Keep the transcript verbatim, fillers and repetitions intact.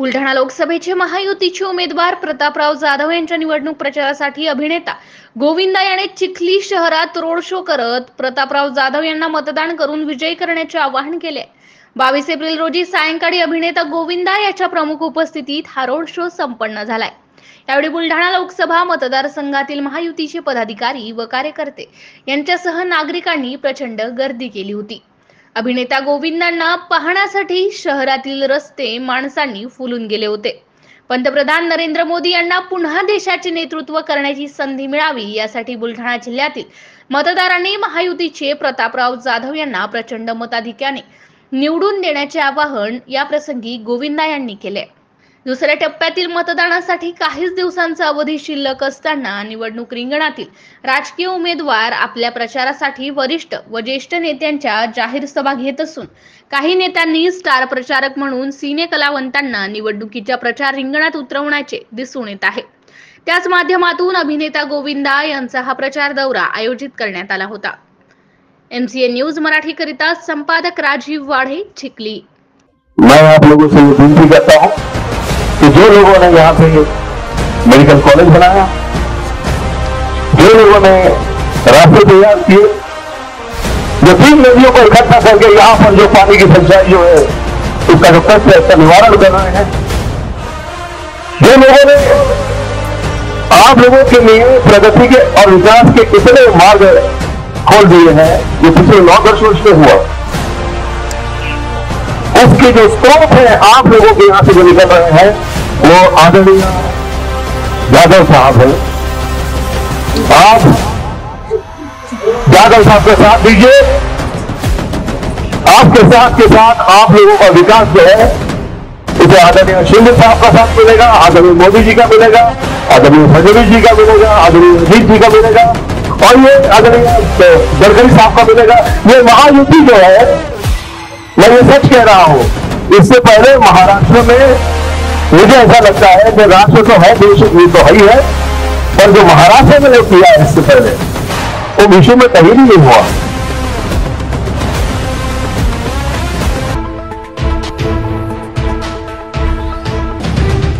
बुलढाणा लोकसभेचे महायुतीचे उमेदवार प्रतापराव जाधव यांच्या निवडणूक प्रचारासाठी अभिनेता गोविंदा याने चिखली शहरात रोड शो करत प्रतापराव जाधव यांना मतदान करून विजयी करण्याचे आवाहन केले। बावीस एप्रिल रोजी सायंकाळी अभिनेता गोविंदा याच्या प्रमुख उपस्थितीत हा रोड शो संपन्न झालाय। यावेळी बुलढाणा लोकसभा मतदारसंघातील महायुतीचे पदाधिकारी व कार्यकर्ते यांच्यासह नागरिकांनी प्रचंड गर्दी केली होती। अभिनेता गोविंदांना पाहण्यासाठी शहरातील रस्ते माणसांनी फुलून गेले होते। पंतप्रधान नरेंद्र मोदी यांना पुन्हा देशाचे नेतृत्व करण्याची संधी मिळावी यासाठी बुलढाणा जिल्ह्यातील मतदारांनी महायुतीचे प्रतापराव जाधव यांना प्रचंड मताधिक्याने निवडून देण्याचे आवाहन या प्रसंगी गोविंदा यांनी केले। दुसऱ्या टप्प्यातील मतदानासाठी काहीच दिवसांचा अवधी शिल्लक असताना निवडणूक रिंगणातील राजकीय उमेदवार आपल्या प्रचारासाठी वरिष्ठ व ज्येष्ठ नेत्यांच्या जाहीर सभा घेत असून काही नेत्यांनी स्टार प्रचारक म्हणून सिने कलावंतांना निवडणुकीच्या प्रचार रिंगणात उतरवण्याचे दिसून येत आहे। त्याच माध्यमातून अभिनेता गोविंदा यांचा हा प्रचार दौरा आयोजित करण्यात आला होता। एमसीए न्यूज मराठी करिता संपादक राजीव वाढे, चिखली। मैं आप लोगों से विनती करता हूं कि जो लोगों ने यहाँ पे मेडिकल कॉलेज बनाया, जो लोगों ने रास्ते तैयार किए, जो तीन नदियों को इकट्ठा करके यहाँ पर जो पानी की सिंचाई जो है उसका जो कष्ट है उसका निवारण कर रहे हैं, जो लोगों ने आप लोगों के लिए प्रगति के और विकास के इतने मार्ग खोल दिए हैं जो पिछले नौ दस वर्ष में हुआ, उसके जो स्रोत है आप लोगों के यहां से जो निकल रहे हैं वो आदरणीय यादव साहब हैं। आप यादव साहब का साथ दीजिए। आपके साथ के साथ आप लोगों का विकास जो है उसे आदरणीय शिंदे साहब का साथ मिलेगा, आदरणीय मोदी जी का मिलेगा, आदरणीय फडणवीस जी का मिलेगा, आदरणीय अजीत जी का मिलेगा और ये आदरणीय गडकरी साहब का मिलेगा। ये महायुति जो है, मैं ये सच कह रहा हूं, इससे पहले महाराष्ट्र में मुझे ऐसा लगता है कि राष्ट्र तो है, देश तो है ही है, पर जो महाराष्ट्र में लोग किया है इससे पहले वो विश्व में कहीं नहीं हुआ।